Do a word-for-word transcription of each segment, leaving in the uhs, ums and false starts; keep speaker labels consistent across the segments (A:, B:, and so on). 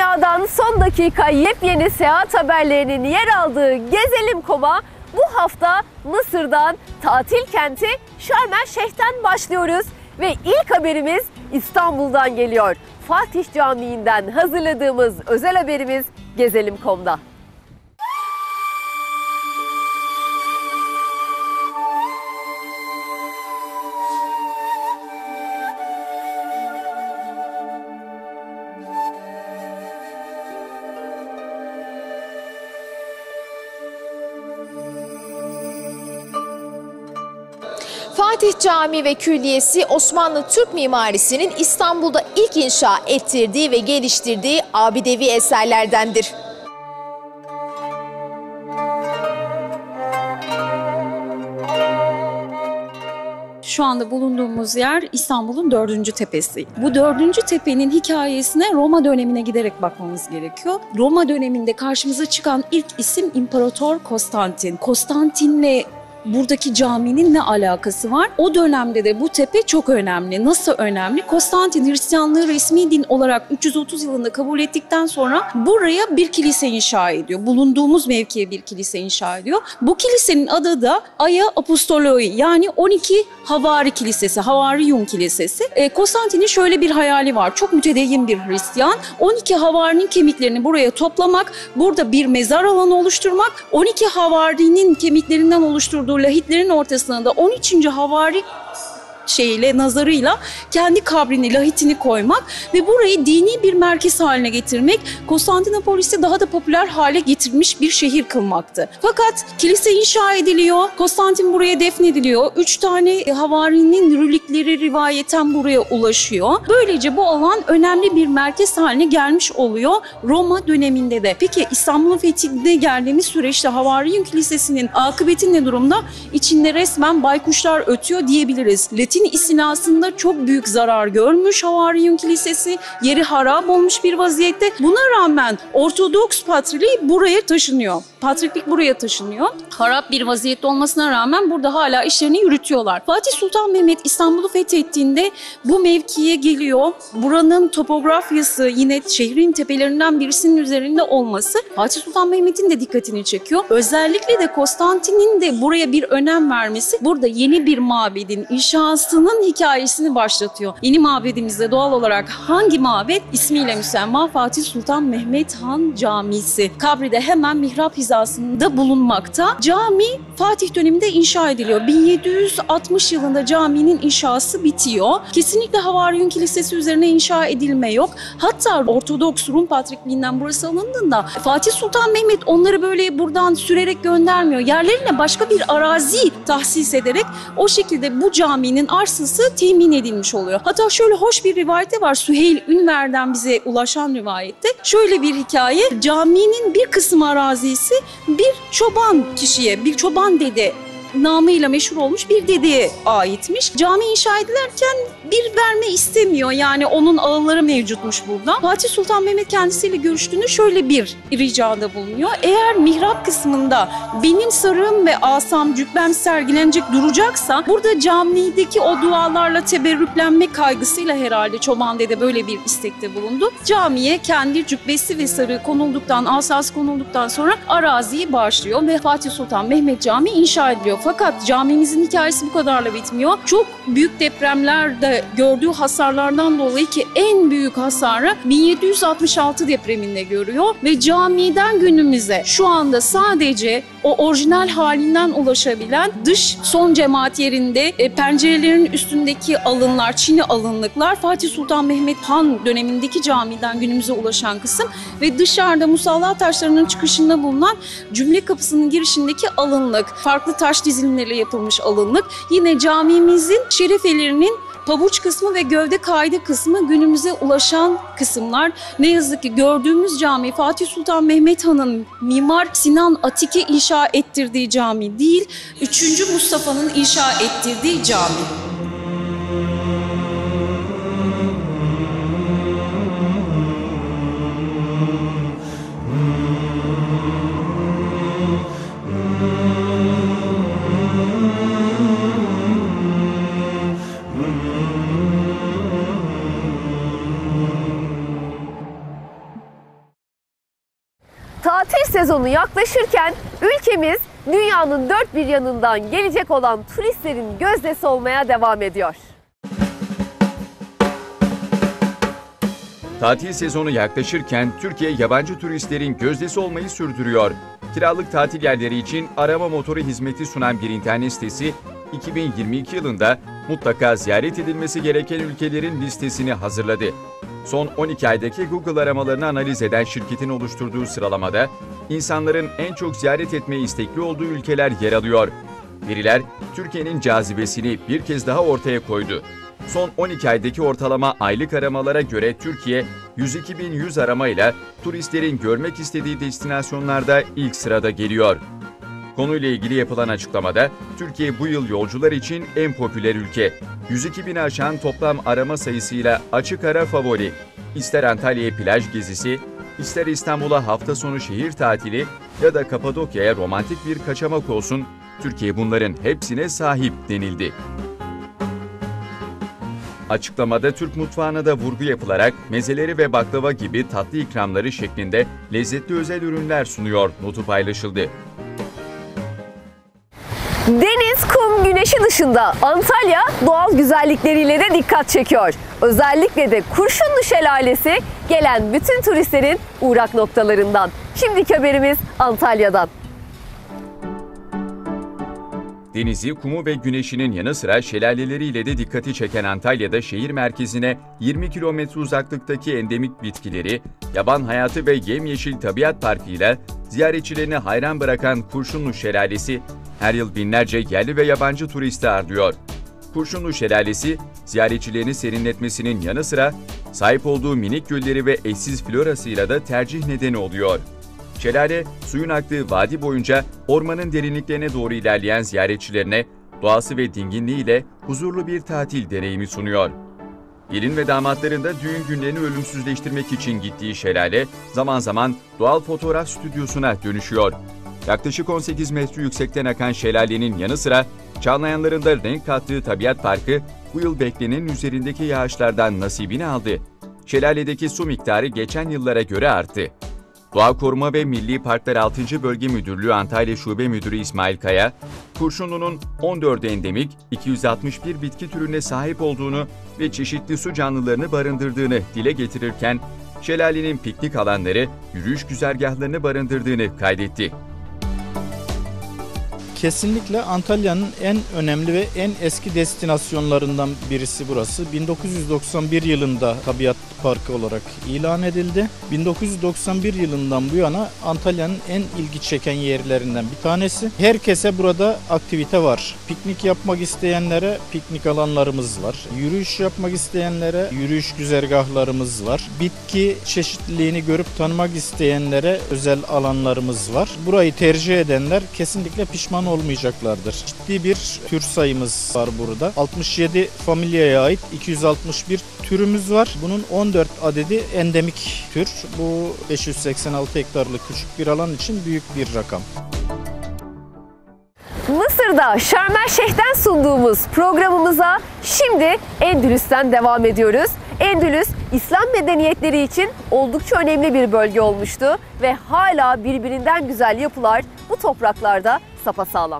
A: Dünyadan son dakika yepyeni seyahat haberlerinin yer aldığı Gezelim Kom'a bu hafta Mısır'dan, tatil kenti Şarm El Şeyh'ten başlıyoruz. Ve ilk haberimiz İstanbul'dan geliyor. Fatih Camii'nden hazırladığımız özel haberimiz Gezelim nokta com'da.
B: Fatih Camii ve Külliyesi Osmanlı Türk mimarisinin İstanbul'da ilk inşa ettirdiği ve geliştirdiği abidevi eserlerdendir.
C: Şu anda bulunduğumuz yer İstanbul'un dördüncü tepesi. Bu dördüncü tepenin hikayesine Roma dönemine giderek bakmamız gerekiyor. Roma döneminde karşımıza çıkan ilk isim İmparator Konstantin. Konstantin'le buradaki caminin ne alakası var? O dönemde de bu tepe çok önemli. Nasıl önemli? Konstantin Hristiyanlığı resmi din olarak üç yüz otuz yılında kabul ettikten sonra buraya bir kilise inşa ediyor. Bulunduğumuz mevkiye bir kilise inşa ediyor. Bu kilisenin adı da Aya Apostoloi, yani on iki Havari Kilisesi, Havariyun Kilisesi. E, Konstantin'in şöyle bir hayali var. Çok mütedeyyin bir Hristiyan. on iki havarinin kemiklerini buraya toplamak, burada bir mezar alanı oluşturmak, on iki havarinin kemiklerinden oluşturduğu lahitlerin ortasına da on üçüncü havari şeyle, nazarıyla kendi kabrini, lahitini koymak ve burayı dini bir merkez haline getirmek, Konstantinopolis'i daha da popüler hale getirmiş bir şehir kılmaktı. Fakat kilise inşa ediliyor, Konstantin buraya defnediliyor, üç tane havarinin rülikleri rivayeten buraya ulaşıyor. Böylece bu alan önemli bir merkez haline gelmiş oluyor Roma döneminde de. Peki İstanbul'un fethine geldiğimiz süreçte Havariyun Kilisesi'nin akıbeti ne durumda? İçinde resmen baykuşlar ötüyor diyebiliriz. Latin istilasında çok büyük zarar görmüş Havariyun Kilisesi, yeri harap olmuş bir vaziyette. Buna rağmen Ortodoks Patriği buraya taşınıyor. Patriklik buraya taşınıyor. Harap bir vaziyette olmasına rağmen burada hala işlerini yürütüyorlar. Fatih Sultan Mehmet İstanbul'u fethettiğinde bu mevkiye geliyor. Buranın topografyası yine şehrin tepelerinden birisinin üzerinde olması Fatih Sultan Mehmet'in de dikkatini çekiyor. Özellikle de Konstantin'in de buraya bir önem vermesi burada yeni bir mabedin inşasının hikayesini başlatıyor. Yeni mabedimizde doğal olarak hangi mabet? İsmiyle müsemma Fatih Sultan Mehmet Han Camisi. Kabri de hemen mihrap hizasında bulunmakta. Cami Fatih döneminde inşa ediliyor. bin yedi yüz altmış yılında caminin inşası bitiyor. Kesinlikle Havariyun Kilisesi üzerine inşa edilme yok. Hatta Ortodoks Rum Patrikliğinden burası alındığında Fatih Sultan Mehmet onları böyle buradan sürerek göndermiyor. Yerlerine başka bir arazi tahsis ederek o şekilde bu caminin arsası temin edilmiş oluyor. Hatta şöyle hoş bir rivayeti var. Süheyl Ünver'den bize ulaşan rivayette. Şöyle bir hikaye. Caminin bir kısım arazisi bir çoban kişiye, bir çoban dede namıyla meşhur olmuş bir dedeye aitmiş. Cami inşa edilerken bir verme istemiyor. Yani onun ağaları mevcutmuş burada. Fatih Sultan Mehmet kendisiyle görüştüğünde şöyle bir ricada bulunuyor. Eğer mihrap kısmında benim sarığım ve asam, cübbem sergilenecek duracaksa burada camideki o dualarla teberrüklenme kaygısıyla herhalde çoban dede böyle bir istekte bulundu. Camiye kendi cübbesi ve sarığı konulduktan, asası konulduktan sonra araziyi bağışlıyor ve Fatih Sultan Mehmet Camii inşa ediliyor. Fakat camimizin hikayesi bu kadarla bitmiyor. Çok büyük depremlerde gördüğü hasarlardan dolayı ki en büyük hasarı bin yedi yüz altmış altı depreminde görüyor ve camiden günümüze şu anda sadece o orijinal halinden ulaşabilen dış son cemaat yerinde e, pencerelerin üstündeki alınlar, çini alınlıklar Fatih Sultan Mehmet Han dönemindeki camiden günümüze ulaşan kısım ve dışarıda musalla taşlarının çıkışında bulunan cümle kapısının girişindeki alınlık, farklı taş dizilimleriyle yapılmış alınlık. Yine camimizin şerefelerinin pabuç kısmı ve gövde kaydı kısmı günümüze ulaşan kısımlar. Ne yazık ki gördüğümüz cami Fatih Sultan Mehmet Han'ın Mimar Sinan Atik'e inşa ettirdiği cami değil, üçüncü Mustafa'nın inşa ettirdiği cami.
A: sezonu yaklaşırken ülkemiz dünyanın dört bir yanından gelecek olan turistlerin gözdesi olmaya devam ediyor.
D: Tatil sezonu yaklaşırken Türkiye yabancı turistlerin gözdesi olmayı sürdürüyor. Kiralık tatil yerleri için arama motoru hizmeti sunan bir internet sitesi iki bin yirmi iki yılında mutlaka ziyaret edilmesi gereken ülkelerin listesini hazırladı. Son on iki aydaki Google aramalarını analiz eden şirketin oluşturduğu sıralamada insanların en çok ziyaret etmeye istekli olduğu ülkeler yer alıyor. Veriler Türkiye'nin cazibesini bir kez daha ortaya koydu. Son on iki aydaki ortalama aylık aramalara göre Türkiye yüz iki bin yüz aramayla turistlerin görmek istediği destinasyonlarda ilk sırada geliyor. Konuyla ilgili yapılan açıklamada Türkiye bu yıl yolcular için en popüler ülke. yüz iki bini aşan toplam arama sayısıyla açık ara favori. İster Antalya'ya plaj gezisi, ister İstanbul'a hafta sonu şehir tatili ya da Kapadokya'ya romantik bir kaçamak olsun, Türkiye bunların hepsine sahip denildi. Açıklamada Türk mutfağına da vurgu yapılarak mezeleri ve baklava gibi tatlı ikramları şeklinde lezzetli özel ürünler sunuyor notu paylaşıldı.
A: Deniz, kum, güneşi dışında Antalya doğal güzellikleriyle de dikkat çekiyor. Özellikle de Kurşunlu Şelalesi gelen bütün turistlerin uğrak noktalarından. Şimdiki haberimiz Antalya'dan.
D: Denizi, kumu ve güneşinin yanı sıra şelaleleriyle de dikkati çeken Antalya'da şehir merkezine yirmi kilometre uzaklıktaki endemik bitkileri, yaban hayatı ve yemyeşil tabiat parkıyla ziyaretçilerini hayran bırakan Kurşunlu Şelalesi, her yıl binlerce yerli ve yabancı turisti ağırlıyor. Kurşunlu Şelalesi, ziyaretçilerini serinletmesinin yanı sıra sahip olduğu minik gölleri ve eşsiz florasıyla da tercih nedeni oluyor. Şelale, suyun aktığı vadi boyunca ormanın derinliklerine doğru ilerleyen ziyaretçilerine doğası ve dinginliğiyle huzurlu bir tatil deneyimi sunuyor. Gelin ve damatların da düğün günlerini ölümsüzleştirmek için gittiği şelale, zaman zaman doğal fotoğraf stüdyosuna dönüşüyor. Yaklaşık on sekiz metre yüksekten akan şelalenin yanı sıra çağlayanların da renk kattığı tabiat parkı bu yıl beklenenin üzerindeki yağışlardan nasibini aldı. Şelaledeki su miktarı geçen yıllara göre arttı. Doğa Koruma ve Milli Parklar altıncı Bölge Müdürlüğü Antalya Şube Müdürü İsmail Kaya, Kurşunlu'nun on dört endemik iki yüz altmış bir bitki türüne sahip olduğunu ve çeşitli su canlılarını barındırdığını dile getirirken, şelalenin piknik alanları, yürüyüş güzergahlarını barındırdığını kaydetti.
E: Kesinlikle Antalya'nın en önemli ve en eski destinasyonlarından birisi burası. bin dokuz yüz doksan bir yılında Tabiat Parkı olarak ilan edildi. bin dokuz yüz doksan bir yılından bu yana Antalya'nın en ilgi çeken yerlerinden bir tanesi. Herkese burada aktivite var. Piknik yapmak isteyenlere piknik alanlarımız var. Yürüyüş yapmak isteyenlere yürüyüş güzergahlarımız var. Bitki çeşitliliğini görüp tanımak isteyenlere özel alanlarımız var. Burayı tercih edenler kesinlikle pişman olmayacaklardır. Ciddi bir tür sayımız var burada. altmış yedi familyaya ait iki yüz altmış bir türümüz var. Bunun on dört adedi endemik tür. Bu beş yüz seksen altı hektarlık küçük bir alan için büyük bir rakam.
A: Mısır'da Şarm El Şeyh'ten sunduğumuz programımıza şimdi Endülüs'ten devam ediyoruz. Endülüs, İslam medeniyetleri için oldukça önemli bir bölge olmuştu ve hala birbirinden güzel yapılar bu topraklarda sapasağlam.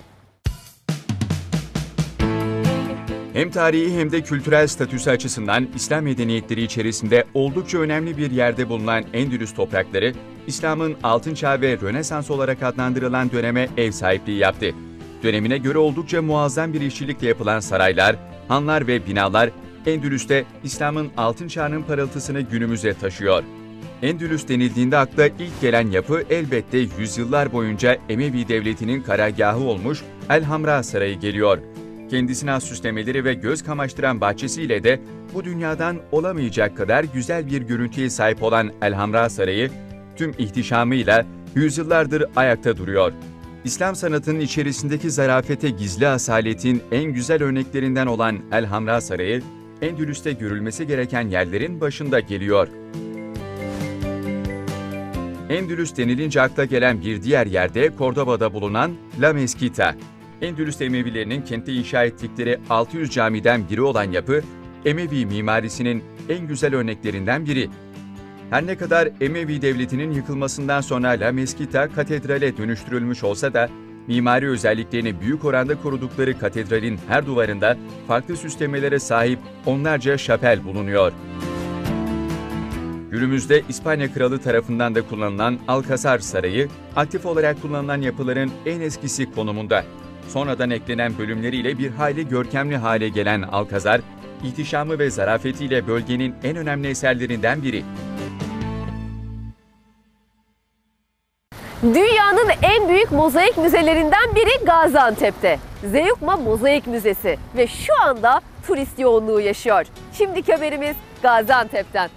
D: Hem tarihi hem de kültürel statüsü açısından İslam medeniyetleri içerisinde oldukça önemli bir yerde bulunan Endülüs toprakları, İslam'ın Altın Çağı ve Rönesans olarak adlandırılan döneme ev sahipliği yaptı. Dönemine göre oldukça muazzam bir işçilikle yapılan saraylar, hanlar ve binalar Endülüs'te İslam'ın Altın Çağı'nın parıltısını günümüze taşıyor. Endülüs denildiğinde akla ilk gelen yapı elbette yüzyıllar boyunca Emevi Devleti'nin karargahı olmuş El Hamra Sarayı geliyor. Kendisine has süslemeleri ve göz kamaştıran bahçesiyle de bu dünyadan olamayacak kadar güzel bir görüntüye sahip olan El Hamra Sarayı, tüm ihtişamıyla yüzyıllardır ayakta duruyor. İslam sanatının içerisindeki zarafete gizli asaletin en güzel örneklerinden olan El Hamra Sarayı, Endülüs'te görülmesi gereken yerlerin başında geliyor. Endülüs denilince akla gelen bir diğer yerde Kordoba'da bulunan La Mezquita. Endülüs Emevilerinin kentte inşa ettikleri altı yüz camiden biri olan yapı, Emevi mimarisinin en güzel örneklerinden biri. Her ne kadar Emevi Devleti'nin yıkılmasından sonra La Mesquita katedrale dönüştürülmüş olsa da mimari özelliklerini büyük oranda korudukları katedralin her duvarında farklı süslemelere sahip onlarca şapel bulunuyor. Günümüzde İspanya Kralı tarafından da kullanılan Alcázar Sarayı, aktif olarak kullanılan yapıların en eskisi konumunda. Sonradan eklenen bölümleriyle bir hayli görkemli hale gelen Alcázar, ihtişamı ve zarafetiyle bölgenin en önemli eserlerinden biri.
A: Dünyanın en büyük mozaik müzelerinden biri Gaziantep'te. Zeugma Mozaik Müzesi ve şu anda turist yoğunluğu yaşıyor. Şimdiki haberimiz Gaziantep'ten.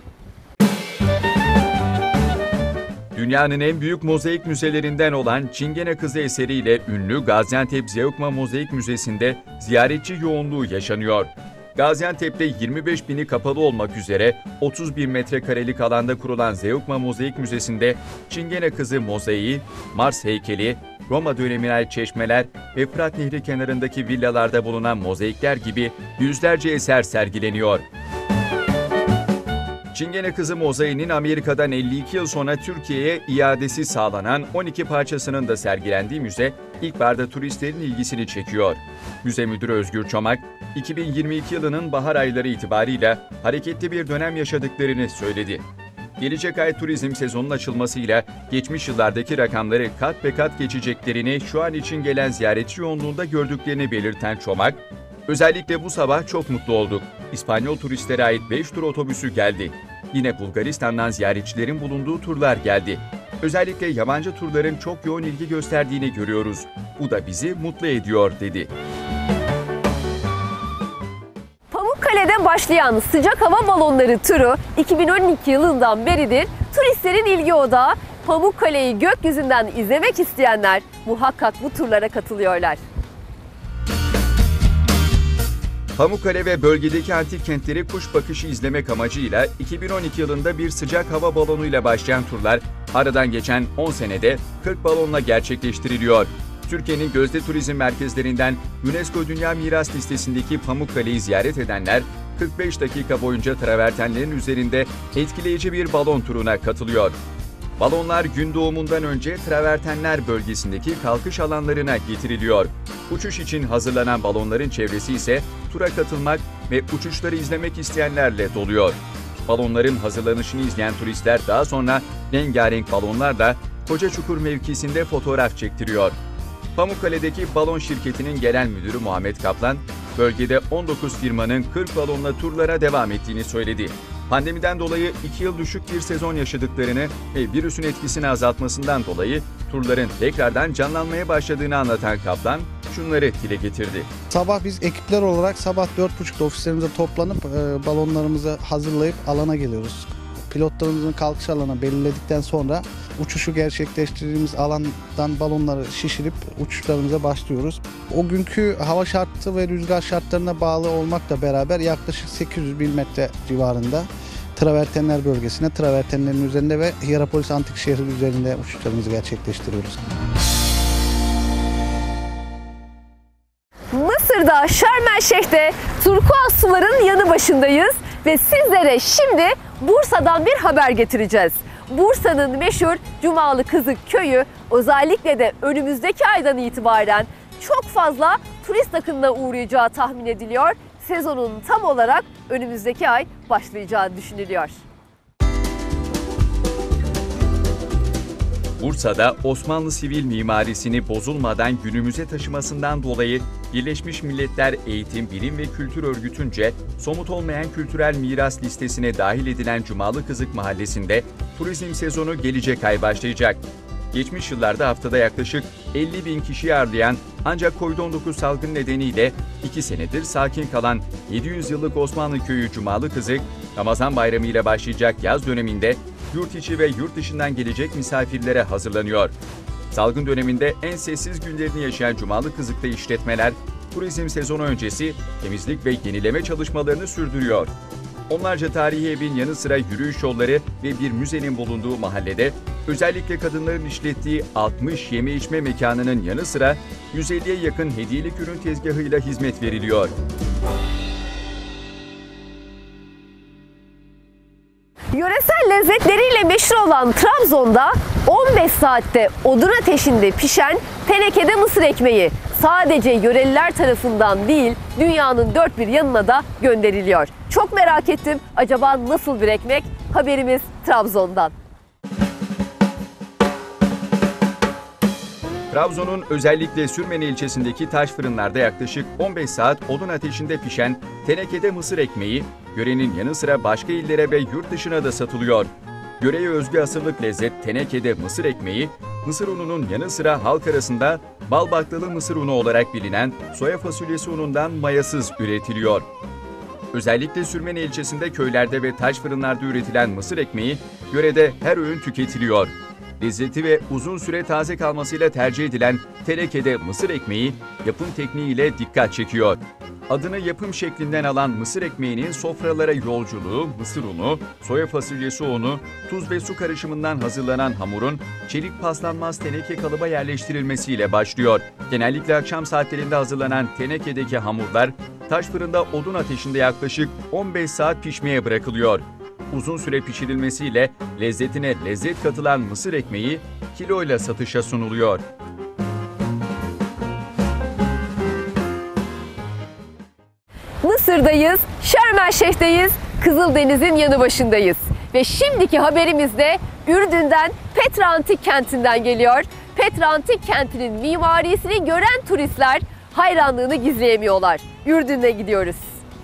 D: Dünyanın en büyük mozaik müzelerinden olan Çingene Kızı eseriyle ünlü Gaziantep Zeugma Mozaik Müzesi'nde ziyaretçi yoğunluğu yaşanıyor. Gaziantep'te yirmi beş bini kapalı olmak üzere otuz bir metrekarelik alanda kurulan Zeugma Mozaik Müzesi'nde Çingene Kızı mozaiği, Mars heykeli, Roma dönemine ait çeşmeler ve Fırat Nehri kenarındaki villalarda bulunan mozaikler gibi yüzlerce eser sergileniyor. Çingene Kızı mozaiğinin Amerika'dan elli iki yıl sonra Türkiye'ye iadesi sağlanan on iki parçasının da sergilendiği müze ilkbaharda turistlerin ilgisini çekiyor. Müze müdürü Özgür Çomak, iki bin yirmi iki yılının bahar ayları itibarıyla hareketli bir dönem yaşadıklarını söyledi. Gelecek ay turizm sezonunun açılmasıyla geçmiş yıllardaki rakamları kat be kat geçeceklerini şu an için gelen ziyaretçi yoğunluğunda gördüklerini belirten Çomak, "Özellikle bu sabah çok mutlu olduk. İspanyol turistlere ait beş tur otobüsü geldi. Yine Bulgaristan'dan ziyaretçilerin bulunduğu turlar geldi. Özellikle yabancı turların çok yoğun ilgi gösterdiğini görüyoruz. Bu da bizi mutlu ediyor," dedi.
A: Pamukkale'de başlayan sıcak hava balonları turu iki bin on iki yılından beridir turistlerin ilgi odağı. Pamukkale'yi gökyüzünden izlemek isteyenler muhakkak bu turlara katılıyorlar.
D: Pamukkale ve bölgedeki antik kentleri kuş bakışı izlemek amacıyla iki bin on iki yılında bir sıcak hava balonuyla başlayan turlar aradan geçen on senede kırk balonla gerçekleştiriliyor. Türkiye'nin gözde turizm merkezlerinden UNESCO Dünya Miras Listesi'ndeki Pamukkale'yi ziyaret edenler kırk beş dakika boyunca travertenlerin üzerinde etkileyici bir balon turuna katılıyor. Balonlar gün doğumundan önce travertenler bölgesindeki kalkış alanlarına getiriliyor. Uçuş için hazırlanan balonların çevresi ise tura katılmak ve uçuşları izlemek isteyenlerle doluyor. Balonların hazırlanışını izleyen turistler daha sonra rengarenk balonlarla Kocaçukur mevkisinde fotoğraf çektiriyor. Pamukkale'deki balon şirketinin genel müdürü Muhammed Kaplan, bölgede on dokuz firmanın kırk balonla turlara devam ettiğini söyledi. Pandemiden dolayı iki yıl düşük bir sezon yaşadıklarını ve virüsün etkisini azaltmasından dolayı turların tekrardan canlanmaya başladığını anlatan Kaplan şunları dile getirdi.
F: Sabah biz ekipler olarak sabah dört buçukta ofislerimize toplanıp e, balonlarımızı hazırlayıp alana geliyoruz. Pilotlarımızın kalkış alanı belirledikten sonra uçuşu gerçekleştirdiğimiz alandan balonları şişirip uçuşlarımıza başlıyoruz. O günkü hava şartı ve rüzgar şartlarına bağlı olmakla beraber yaklaşık sekiz yüz bin metre civarında travertenler bölgesine, travertenlerin üzerinde ve Hierapolis Antik Şehri üzerinde uçuşlarımızı gerçekleştiriyoruz.
A: Mısır'da Şarm El Şeyh'te turkuaz suların yanı başındayız ve sizlere şimdi Bursa'dan bir haber getireceğiz. Bursa'nın meşhur Cumalı Kızık Köyü özellikle de önümüzdeki aydan itibaren çok fazla turist akınına uğrayacağı tahmin ediliyor. Sezonun tam olarak önümüzdeki ay başlayacağı düşünülüyor.
D: Bursa'da Osmanlı sivil mimarisini bozulmadan günümüze taşımasından dolayı Birleşmiş Milletler Eğitim, Bilim ve Kültür Örgütü'nce somut olmayan kültürel miras listesine dahil edilen Cumalı Kızık Mahallesi'nde turizm sezonu gelecek ay başlayacak. Geçmiş yıllarda haftada yaklaşık elli bin kişi ağırlayan ancak kovid on dokuz salgını nedeniyle iki senedir sakin kalan yedi yüz yıllık Osmanlı Köyü Cumalı Kızık, Ramazan Bayramı ile başlayacak yaz döneminde yurt içi ve yurt dışından gelecek misafirlere hazırlanıyor. Salgın döneminde en sessiz günlerini yaşayan Cumalı Kızık'ta işletmeler, turizm sezonu öncesi temizlik ve yenileme çalışmalarını sürdürüyor. Onlarca tarihi evin yanı sıra yürüyüş yolları ve bir müzenin bulunduğu mahallede özellikle kadınların işlettiği altmış yeme içme mekanının yanı sıra yüz elliye yakın hediyelik ürün tezgahıyla hizmet veriliyor.
A: Yöresel lezzetleriyle meşhur olan Trabzon'da on beş saatte odun ateşinde pişen tenekede mısır ekmeği sadece yöreliler tarafından değil, dünyanın dört bir yanına da gönderiliyor. Çok merak ettim, acaba nasıl bir ekmek? Haberimiz Trabzon'dan.
D: Trabzon'un özellikle Sürmene ilçesindeki taş fırınlarda yaklaşık on beş saat odun ateşinde pişen tenekede mısır ekmeği, yörenin yanı sıra başka illere ve yurt dışına da satılıyor. Yöreye özgü asırlık lezzet tenekede mısır ekmeği, mısır ununun yanı sıra halk arasında bal baklalı mısır unu olarak bilinen soya fasulyesi unundan mayasız üretiliyor. Özellikle Sürmene ilçesinde köylerde ve taş fırınlarda üretilen mısır ekmeği yörede her öğün tüketiliyor. Lezzeti ve uzun süre taze kalmasıyla tercih edilen tenekede mısır ekmeği yapım tekniğiyle dikkat çekiyor. Adını yapım şeklinden alan mısır ekmeğinin sofralara yolculuğu, mısır unu, soya fasulyesi unu, tuz ve su karışımından hazırlanan hamurun çelik paslanmaz teneke kalıba yerleştirilmesiyle başlıyor. Genellikle akşam saatlerinde hazırlanan tenekedeki hamurlar taş fırında odun ateşinde yaklaşık on beş saat pişmeye bırakılıyor. Uzun süre pişirilmesiyle lezzetine lezzet katılan mısır ekmeği kiloyla satışa sunuluyor.
A: Mısır'dayız, Şarm El Şeyh'teyiz, Kızıldeniz'in yanı başındayız. Ve şimdiki haberimiz de Ürdün'den Petra Antik Kenti'nden geliyor. Petra Antik Kenti'nin mimarisini gören turistler hayranlığını gizleyemiyorlar. Ürdün'e gidiyoruz.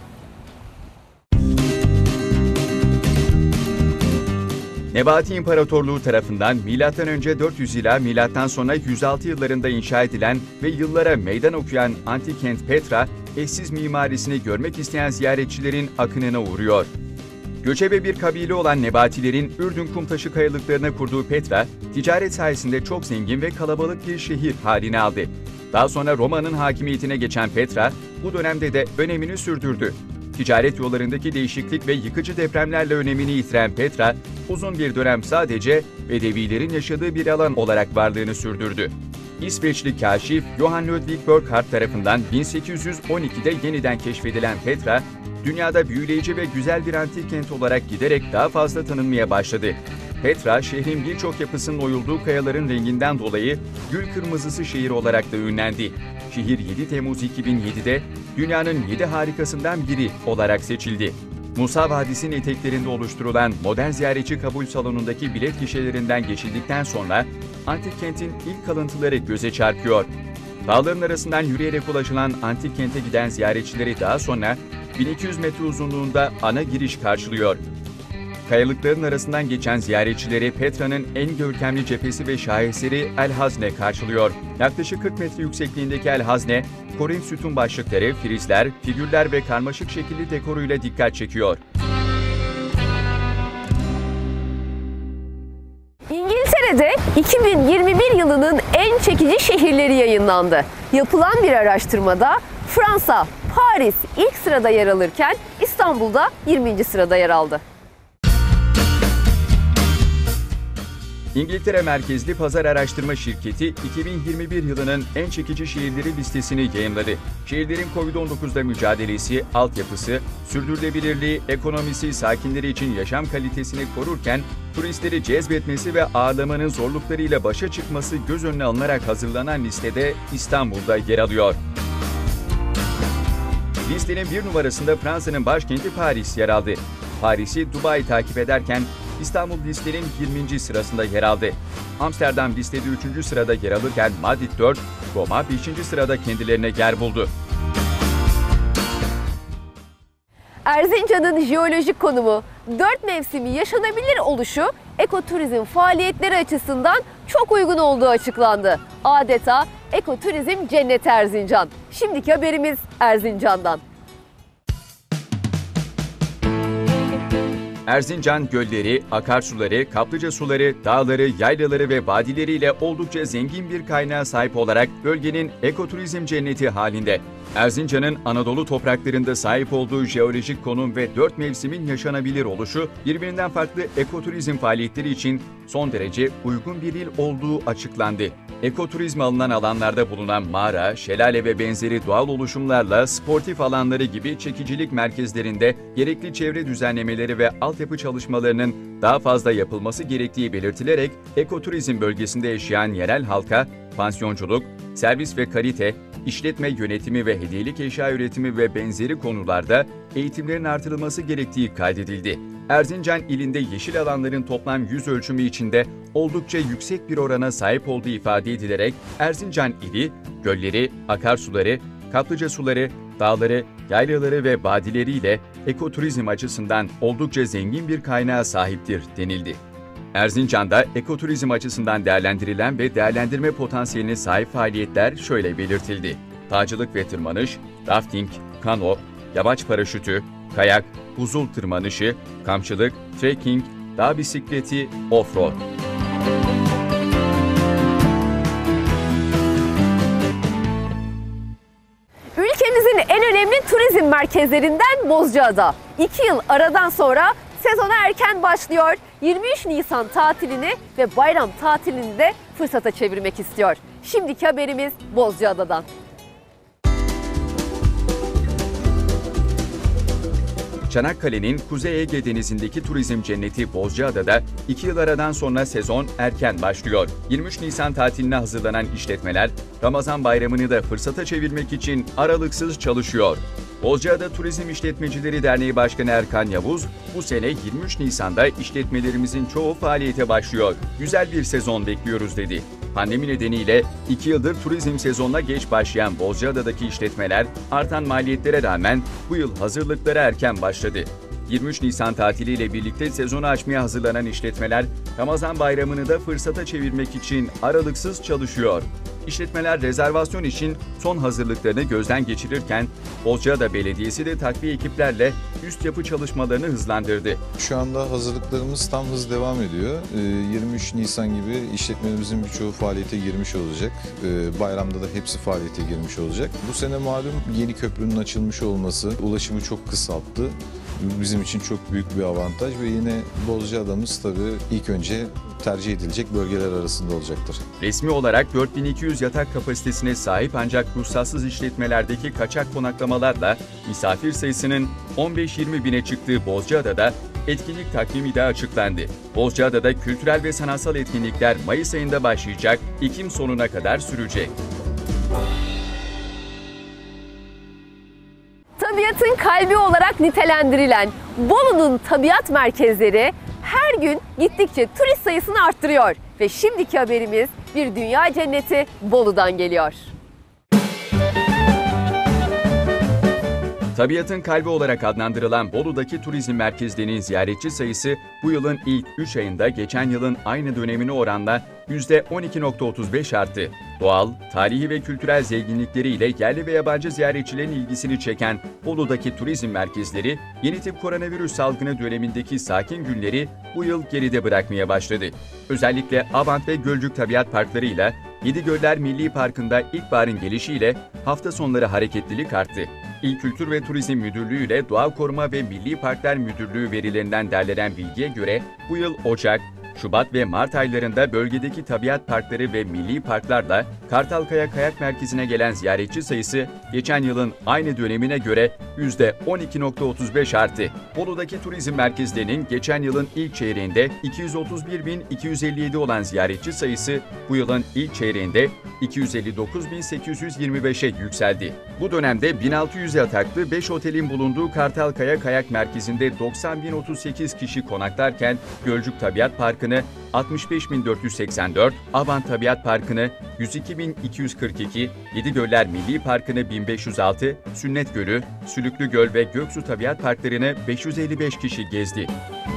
D: Nebati İmparatorluğu tarafından milattan önce dört yüz ila milattan sonra yüz altı yıllarında inşa edilen ve yıllara meydan okuyan antik kent Petra, eşsiz mimarisini görmek isteyen ziyaretçilerin akınına uğruyor. Göçebe bir kabile olan Nebatilerin Ürdün Kumtaşı kayalıklarına kurduğu Petra, ticaret sayesinde çok zengin ve kalabalık bir şehir haline aldı. Daha sonra Roma'nın hakimiyetine geçen Petra, bu dönemde de önemini sürdürdü. Ticaret yollarındaki değişiklik ve yıkıcı depremlerle önemini yitiren Petra, uzun bir dönem sadece Bedevilerin yaşadığı bir alan olarak varlığını sürdürdü. İsveçli kaşif Johan Ludvig Burckhardt tarafından bin sekiz yüz on ikide yeniden keşfedilen Petra, dünyada büyüleyici ve güzel bir antik kent olarak giderek daha fazla tanınmaya başladı. Petra, şehrin birçok yapısının oyulduğu kayaların renginden dolayı gül kırmızısı şehir olarak da ünlendi. Şehir yedi Temmuz iki bin yedide dünyanın yedi harikasından biri olarak seçildi. Musa Vadisi'nin eteklerinde oluşturulan modern ziyaretçi kabul salonundaki bilet gişelerinden geçildikten sonra antik kentin ilk kalıntıları göze çarpıyor. Dağların arasından yürüyerek ulaşılan antik kente giden ziyaretçileri daha sonra bin iki yüz metre uzunluğunda ana giriş karşılıyor. Kayalıkların arasından geçen ziyaretçileri Petra'nın en görkemli cephesi ve şaheseri El Hazne karşılıyor. Yaklaşık kırk metre yüksekliğindeki El Hazne, Korint sütun başlıkları, frizler, figürler ve karmaşık şekilli dekoruyla dikkat çekiyor.
A: İngiltere'de iki bin yirmi bir yılının en çekici şehirleri yayınlandı. Yapılan bir araştırmada Fransa, Paris ilk sırada yer alırken İstanbul'da yirminci sırada yer aldı.
D: İngiltere merkezli pazar araştırma şirketi iki bin yirmi bir yılının en çekici şehirleri listesini yayımladı. Şehirlerin kovid on dokuzla mücadelesi, altyapısı, sürdürülebilirliği, ekonomisi, sakinleri için yaşam kalitesini korurken turistleri cezbetmesi ve ağırlamanın zorluklarıyla başa çıkması göz önüne alınarak hazırlanan listede İstanbul'da yer alıyor. Listenin bir numarasında Fransa'nın başkenti Paris yer aldı. Paris'i Dubai takip ederken İstanbul listenin yirminci sırasında yer aldı. Amsterdam listede üçüncü sırada yer alırken Madrid dört, Roma beşinci sırada kendilerine yer buldu.
A: Erzincan'ın jeolojik konumu, dört mevsimi yaşanabilir oluşu, ekoturizm faaliyetleri açısından çok uygun olduğu açıklandı. Adeta ekoturizm cenneti Erzincan. Şimdiki haberimiz Erzincan'dan.
D: Erzincan gölleri, akarsuları, kaplıca suları, dağları, yaylaları ve vadileriyle oldukça zengin bir kaynağa sahip olarak bölgenin ekoturizm cenneti halinde. Erzincan'ın Anadolu topraklarında sahip olduğu jeolojik konum ve dört mevsimin yaşanabilir oluşu, birbirinden farklı ekoturizm faaliyetleri için son derece uygun bir il olduğu açıklandı. Ekoturizme alınan alanlarda bulunan mağara, şelale ve benzeri doğal oluşumlarla sportif alanları gibi çekicilik merkezlerinde gerekli çevre düzenlemeleri ve altyapı çalışmalarının daha fazla yapılması gerektiği belirtilerek, ekoturizm bölgesinde yaşayan yerel halka pansiyonculuk, servis ve kalite, işletme yönetimi ve hediyelik eşya üretimi ve benzeri konularda eğitimlerin artırılması gerektiği kaydedildi. Erzincan ilinde yeşil alanların toplam yüz ölçümü içinde oldukça yüksek bir orana sahip olduğu ifade edilerek Erzincan ili, gölleri, akarsuları, kaplıca suları, dağları, yaylaları ve vadileriyle ekoturizm açısından oldukça zengin bir kaynağa sahiptir denildi. Erzincan'da ekoturizm açısından değerlendirilen ve değerlendirme potansiyeline sahip faaliyetler şöyle belirtildi. Dağcılık ve tırmanış, rafting, kano, yamaç paraşütü, kayak, buzul tırmanışı, kampçılık, trekking, dağ bisikleti, off-road.
A: Ülkemizin en önemli turizm merkezlerinden Bozcaada. İki yıl aradan sonra sezona erken başlıyor. yirmi üç Nisan tatilini ve bayram tatilini de fırsata çevirmek istiyor. Şimdiki haberimiz Bozcaada'dan.
D: Çanakkale'nin Kuzey Ege Denizi'ndeki turizm cenneti Bozcaada'da iki yıl aradan sonra sezon erken başlıyor. yirmi üç Nisan tatiline hazırlanan işletmeler Ramazan bayramını da fırsata çevirmek için aralıksız çalışıyor. Bozcaada Turizm İşletmecileri Derneği Başkanı Erkan Yavuz, bu sene yirmi üç Nisan'da işletmelerimizin çoğu faaliyete başlıyor. Güzel bir sezon bekliyoruz dedi. Pandemi nedeniyle iki yıldır turizm sezonuna geç başlayan Bozcaada'daki işletmeler artan maliyetlere rağmen bu yıl hazırlıklara erken başladı. yirmi üç Nisan tatiliyle birlikte sezonu açmaya hazırlanan işletmeler Ramazan bayramını da fırsata çevirmek için aralıksız çalışıyor. İşletmeler rezervasyon için son hazırlıklarını gözden geçirirken Bozcaada Belediyesi de takviye ekiplerle üst yapı çalışmalarını hızlandırdı.
G: Şu anda hazırlıklarımız tam hız devam ediyor. yirmi üç Nisan gibi işletmelerimizin birçoğu faaliyete girmiş olacak. Bayramda da hepsi faaliyete girmiş olacak. Bu sene malum yeni köprünün açılmış olması ulaşımı çok kısalttı. Bizim için çok büyük bir avantaj ve yine Bozcaada'mız tabii ilk önce tercih edilecek bölgeler arasında olacaktır.
D: Resmi olarak dört bin iki yüz yatak kapasitesine sahip ancak ruhsatsız işletmelerdeki kaçak konaklamalarla misafir sayısının on beş yirmi bine çıktığı Bozcaada'da etkinlik takvimi de açıklandı. Bozcaada'da kültürel ve sanatsal etkinlikler Mayıs ayında başlayacak, Ekim sonuna kadar sürecek.
A: Tabiatın kalbi olarak nitelendirilen Bolu'nun tabiat merkezleri her gün gittikçe turist sayısını arttırıyor. Ve şimdiki haberimiz bir dünya cenneti Bolu'dan geliyor.
D: Tabiatın kalbi olarak adlandırılan Bolu'daki turizm merkezlerinin ziyaretçi sayısı bu yılın ilk üç ayında geçen yılın aynı dönemine oranla yüzde on iki virgül otuz beş arttı. Doğal, tarihi ve kültürel zenginlikleriyle yerli ve yabancı ziyaretçilerin ilgisini çeken Bolu'daki turizm merkezleri, yeni tip koronavirüs salgını dönemindeki sakin günleri bu yıl geride bırakmaya başladı. Özellikle Abant ve Gölcük Tabiat Parkları'yla Yedigöller Milli Parkı'nda ilkbaharın gelişiyle hafta sonları hareketlilik arttı. İl Kültür ve Turizm Müdürlüğü ile Doğa Koruma ve Milli Parklar Müdürlüğü verilerinden derlenen bilgiye göre bu yıl Ocak, Şubat ve Mart aylarında bölgedeki tabiat parkları ve milli parklarla Kartalkaya Kayak Merkezi'ne gelen ziyaretçi sayısı geçen yılın aynı dönemine göre yüzde on iki virgül otuz beş arttı. Bolu'daki turizm merkezlerinin geçen yılın ilk çeyreğinde iki yüz otuz bir bin iki yüz elli yedi olan ziyaretçi sayısı bu yılın ilk çeyreğinde iki yüz elli dokuz bin sekiz yüz yirmi beşe yükseldi. Bu dönemde bin altı yüz yataklı beş otelin bulunduğu Kartalkaya Kayak Merkezi'nde doksan bin otuz sekiz kişi konaklarken Gölcük Tabiat Parkı'nı altmış beş bin dört yüz seksen dört, Abant Tabiat Parkı'nı yüz iki bin iki yüz kırk iki, Yedigöller Milli Parkı'nı bin beş yüz altı, Sünnet Gölü, Sülüklü Göl ve Göksu Tabiat Parkları'nı beş yüz elli beş kişi gezdi.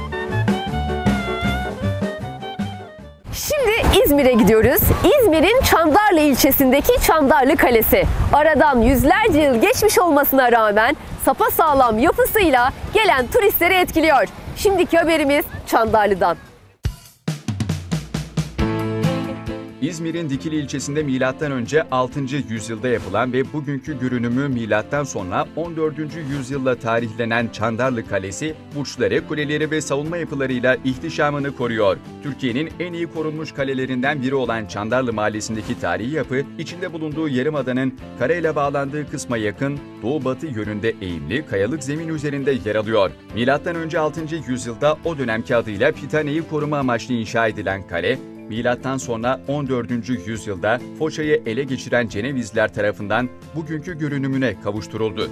A: Şimdi İzmir'e gidiyoruz. İzmir'in Çandarlı ilçesindeki Çandarlı Kalesi. Aradan yüzlerce yıl geçmiş olmasına rağmen sapasağlam yapısıyla gelen turistleri etkiliyor. Şimdiki haberimiz Çandarlı'dan.
D: İzmir'in Dikili ilçesinde milattan önce altıncı yüzyılda yapılan ve bugünkü görünümü milattan sonra on dördüncü yüzyılla tarihlenen Çandarlı Kalesi, burçları, kuleleri ve savunma yapılarıyla ihtişamını koruyor. Türkiye'nin en iyi korunmuş kalelerinden biri olan Çandarlı Mahallesi'ndeki tarihi yapı, içinde bulunduğu yarımadanın kareyle bağlandığı kısma yakın, doğu-batı yönünde eğimli kayalık zemin üzerinde yer alıyor. Milattan önce altıncı yüzyılda o dönemki adıyla Pitane'yi koruma amaçlı inşa edilen kale, milattan sonra on dördüncü yüzyılda Foça'yı ele geçiren Cenevizliler tarafından bugünkü görünümüne kavuşturuldu.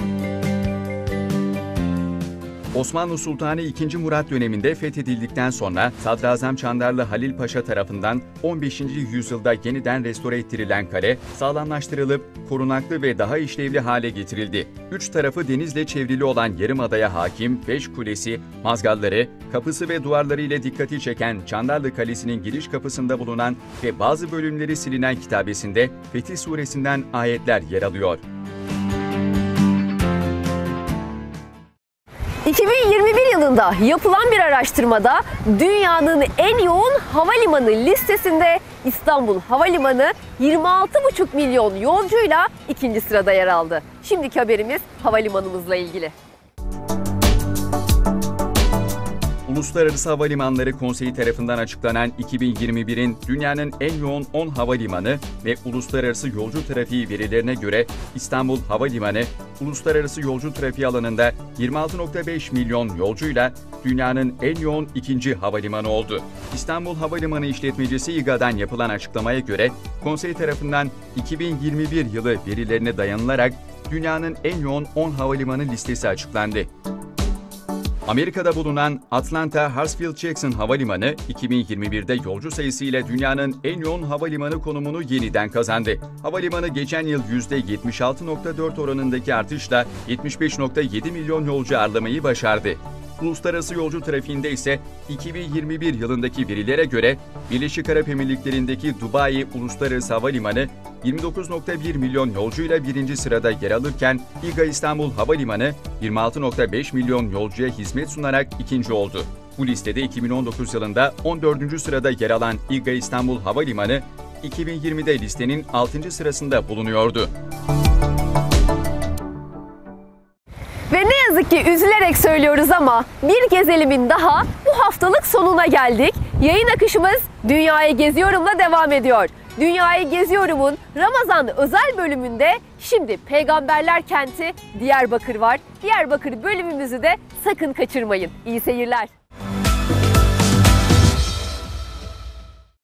D: Osmanlı Sultanı ikinci. Murat döneminde fethedildikten sonra Sadrazam Çandarlı Halil Paşa tarafından on beşinci yüzyılda yeniden restore ettirilen kale sağlamlaştırılıp korunaklı ve daha işlevli hale getirildi. Üç tarafı denizle çevrili olan yarımadaya hakim beş kulesi, mazgalları, kapısı ve duvarları ile dikkati çeken Çandarlı Kalesi'nin giriş kapısında bulunan ve bazı bölümleri silinen kitabesinde Fetih Suresi'nden ayetler yer alıyor.
A: iki bin yirmi bir yılında yapılan bir araştırmada dünyanın en yoğun havalimanı listesinde İstanbul Havalimanı yirmi altı buçuk milyon yolcuyla ikinci sırada yer aldı. Şimdiki haberimiz havalimanımızla ilgili.
D: Uluslararası Havalimanları Konseyi tarafından açıklanan iki bin yirmi birin dünyanın en yoğun on havalimanı ve uluslararası yolcu trafiği verilerine göre İstanbul Havalimanı, uluslararası yolcu trafiği alanında yirmi altı nokta beş milyon yolcuyla dünyanın en yoğun ikinci havalimanı oldu. İstanbul Havalimanı İşletmecisi İGA'dan yapılan açıklamaya göre, konsey tarafından iki bin yirmi bir yılı verilerine dayanılarak dünyanın en yoğun on havalimanı listesi açıklandı. Amerika'da bulunan Atlanta Hartsfield-Jackson Havalimanı, iki bin yirmi birde yolcu sayısı ile dünyanın en yoğun havalimanı konumunu yeniden kazandı. Havalimanı geçen yıl yüzde yetmiş altı nokta dört oranındaki artışla yetmiş beş nokta yedi milyon yolcu ağırlamayı başardı. Uluslararası yolcu trafiğinde ise iki bin yirmi bir yılındaki verilere göre Birleşik Arap Emirlikleri'ndeki Dubai Uluslararası Havalimanı yirmi dokuz nokta bir milyon yolcuyla birinci sırada yer alırken İGA İstanbul Havalimanı yirmi altı nokta beş milyon yolcuya hizmet sunarak ikinci oldu. Bu listede iki bin on dokuz yılında on dördüncü sırada yer alan İGA İstanbul Havalimanı iki bin yirmide listenin altıncı sırasında bulunuyordu.
A: Ve ne yazık ki üzülerek söylüyoruz ama bir gezelimin daha bu haftalık sonuna geldik. Yayın akışımız Dünyayı Geziyorum'la devam ediyor. Dünyayı Geziyorum'un Ramazan özel bölümünde şimdi Peygamberler Kenti Diyarbakır var. Diyarbakır bölümümüzü de sakın kaçırmayın. İyi seyirler.